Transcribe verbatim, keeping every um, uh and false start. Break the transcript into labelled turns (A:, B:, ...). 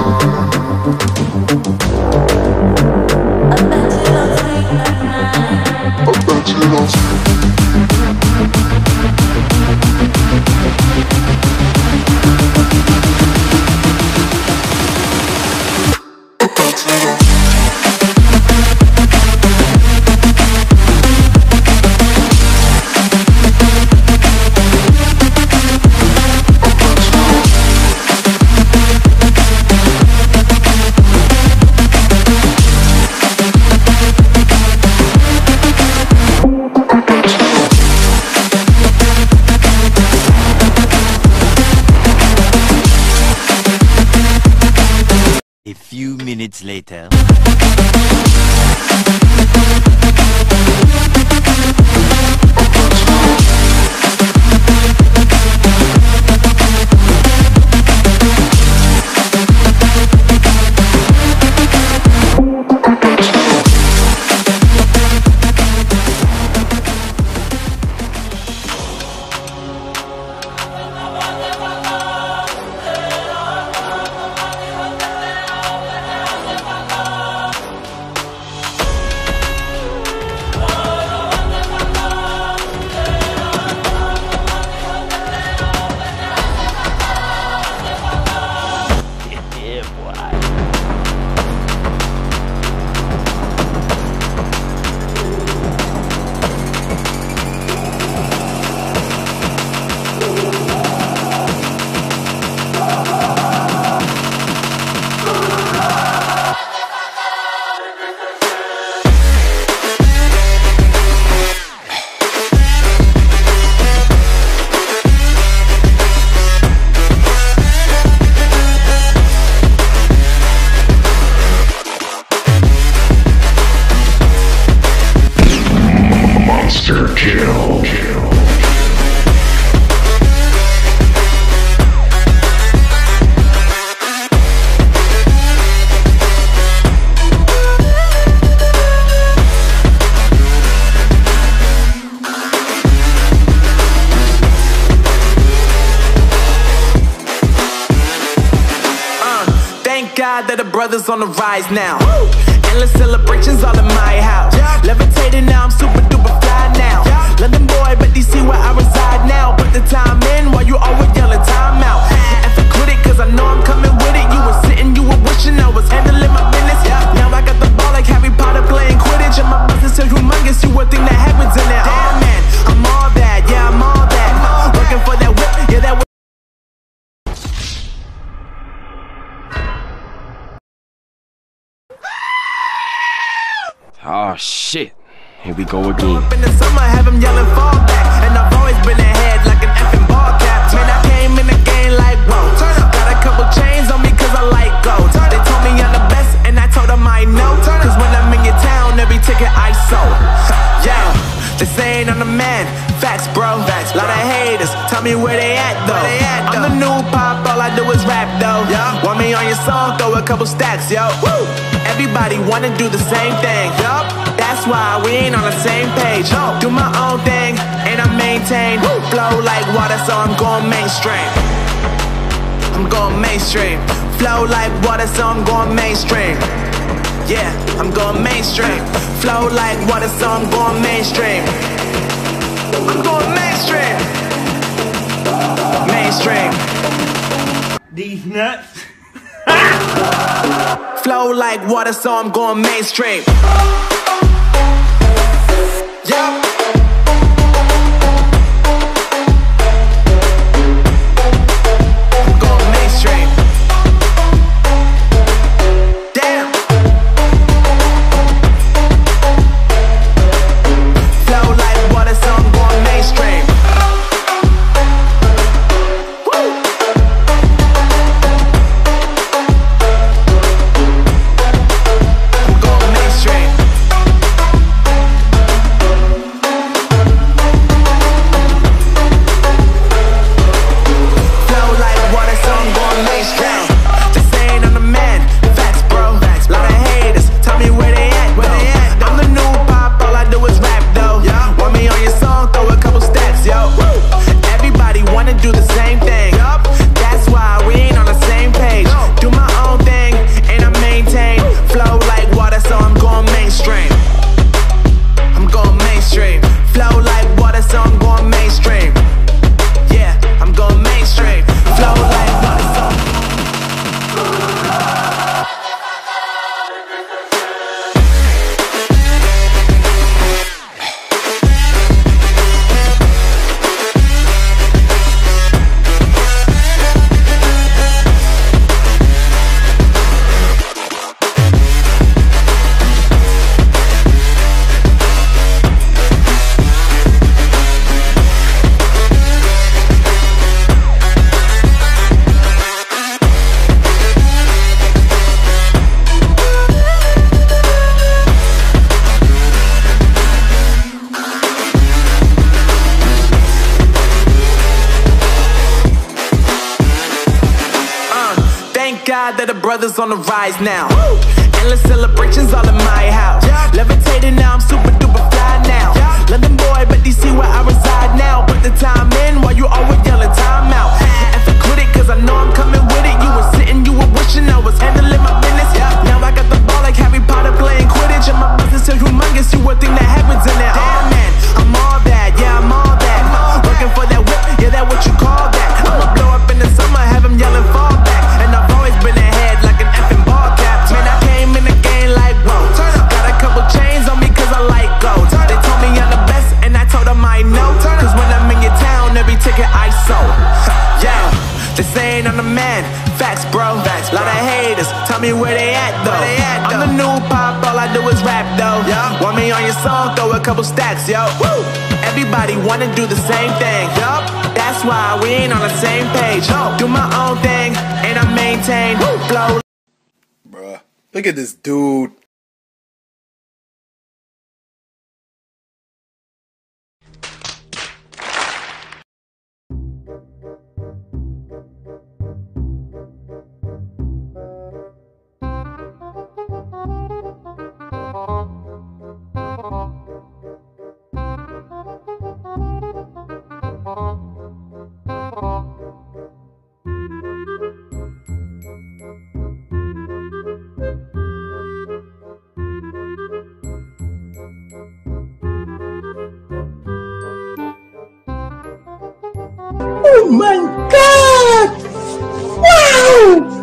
A: A few minutes later.
B: God that the brothers on the rise now. Woo! Endless celebrations all in my house. Yeah. Levitating now, I'm super duper fly now. Yeah. London boy, but D C where I reside now. Put the time in while you always yelling time out. And for quit it, cause I know I'm coming with it. You were sitting, you were wishing I was handling my business. Yeah. Now I got the ball like Harry Potter playing Quidditch. And my business is humongous, you would think that happens in there. Damn man, I'm all that, yeah, I'm all that. Looking for that whip, yeah, that whip.
C: Oh shit, here we go again.
B: Up in the summer, have him yelling fall back. And I've always been ahead like an effing ball cap. Man, I came in the game like, whoa. Got a couple chains on me cause I like gold. They told me I'm the best and I told them I know. Cause when I'm in your town, every ticket I sold. Yeah, they saying I'm the man. Facts, bro. Facts, lot of haters. Tell me where they at though. They at, though. I'm the new pop, all I do is rap though. Yeah. Want me on your song, throw a couple stacks, yo. Woo. Everybody wanna do the same thing. Yup. That's why we ain't on the same page. No. Do my own thing and I maintain. Woo. Flow like water, so I'm going mainstream. I'm going mainstream. Flow like water, so I'm going mainstream. Yeah, I'm going mainstream. Flow like water, so I'm going mainstream. I'm going mainstream. Mainstream.
D: These nuts.
B: Flow like water, so I'm going mainstream. Yeah. I'm going mainstream. Damn. Flow like water, so I'm going mainstream. Woo. I'm going mainstream. God that the brothers on the rise now. Woo! Endless celebrations all in my house. Yeah. Levitating now, I'm super duper fly now. Yeah. London boy, but D C where I reside now. Put the time in while you always yelling time out. And for quit it, cause I know I'm coming with it. You were sitting, you were wishing I was handling my business. Yeah. Now I got the ball like Harry Potter playing Quidditch. And my business is humongous, you would think that happens in there. Oh man, I'm all that, yeah, I'm all that. Working for that whip, yeah, that what you call that. I'ma blow up in the summer, have him yelling fall back. And I've always been ahead like an effing ball cap. Man, I came in the game like, whoa. Got a couple chains on me cause I like gold. They told me I'm the best and I told them I know. Cause when I'm in your town, every ticket I sold. Yeah, they saying I'm the man. Facts, bro. Facts, lot of haters. Tell me where they at though. They at, I'm the new pop, all I do is rap though. Yeah. Want me on your song? Throw a couple stacks, yo. Woo. Everybody wanna do the same thing. Yup. That's why we ain't on the same page. No. Do my own thing and I maintain. Woo. Flow.
E: Bruh, look at this dude.
D: Oh my God! Wow!